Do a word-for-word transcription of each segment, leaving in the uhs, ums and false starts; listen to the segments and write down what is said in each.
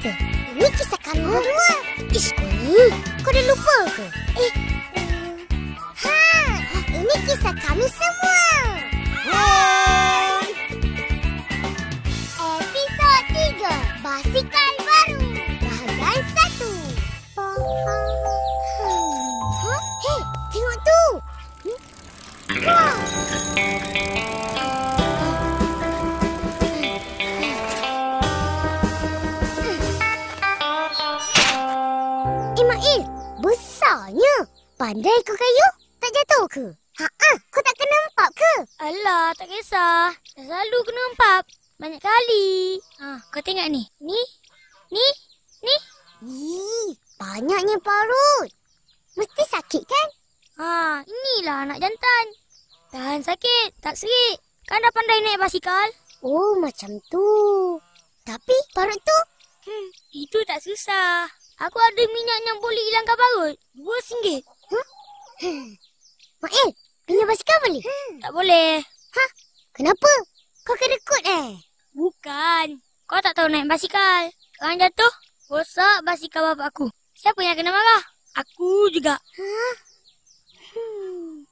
ke? Ini kisah kami berdua. Ish, ni kau dah lupa ke? Eh, ha, ini kisah kami semua. Hai. Episod tiga, Basikal Baru. Bahagian satu. Ha? Hei, tengok tu. Wah. Ismail, besarnya. Pandai kau kayu? Tak jatuh ke? Ha-ah, kau tak kena empap ke? Alah, tak kisah. Dah selalu kena empap. Banyak kali. Ha, kau tengok ni. Ni. Ni. Ni. Ih, banyaknya parut. Mesti sakit kan? Ha, inilah anak jantan. Tahan sakit. Tak serik. Kan dah pandai naik basikal. Oh, macam tu. Tapi parut tu? Hmm, itu tak susah. Aku ada minyak yang boleh hilangkan parut. Dua singgit. Huh? Mail, punya basikal boleh? Tak boleh. Ha? Kenapa? Kau kedekut eh? Bukan. Kau tak tahu naik basikal. Kalau jatuh, rosak basikal bapak aku. Siapa yang kena marah? Aku juga. Ha? Hmm.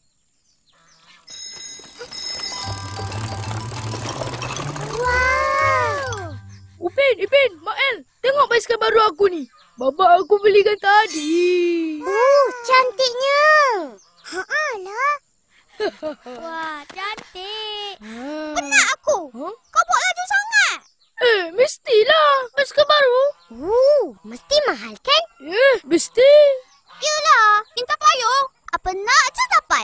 Wow! Upin, Ipin, Mael, tengok basikal baru aku ni. Bapa aku belikan tadi. Oh, cantiknya. Haa lah. Wah, cantik. Penat aku. Huh? Kau bawa laju sangat. Eh, mestilah. Basikal baru. Oh, mesti mahal kan? Eh, mesti. Yelah, minta payung. Apa nak je dapat.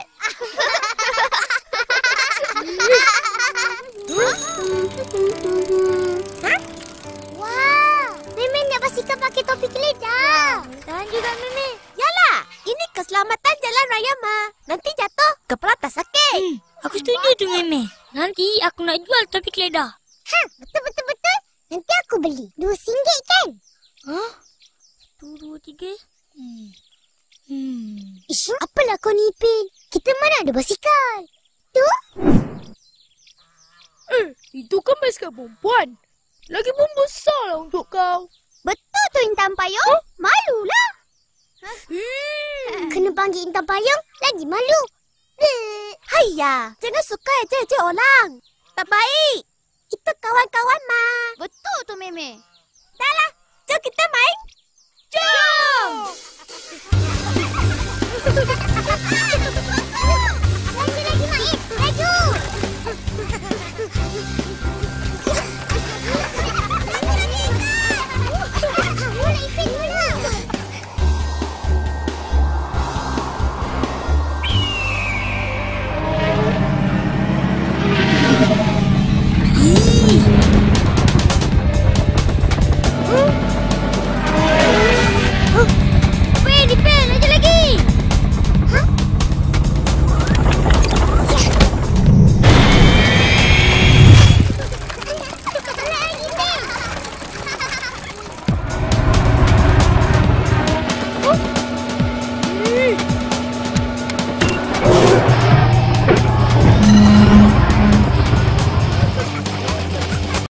Ha? Wah, Meme nak basikal pakai topi keledar. Tahan juga, Meme. Yalah, ini keselamatan jalan raya, Ma. Nanti jatuh, kepala tak sakit. Hmm, aku setuju tu, Meme. Nanti aku nak jual topi keledar. Ha, betul-betul-betul. Nanti aku beli. Dua singgit kan? Hah? Satu, dua, tiga. Hmm. Hmm. Ish, apalah kau ni, Ipin? Kita mana ada basikal? Tu? Eh, itu kan basikal perempuan. Lagi pun besarlah untuk kau. Betul tu Intan Payung. Huh? Malulah. Hmm. Kena panggil Intan Payung, lagi malu. Hayya, jangan suka je-je orang. Tak baik. Kita kawan-kawan, Ma. Betul tu, Meme. Dah lah, jom kita main. Jom!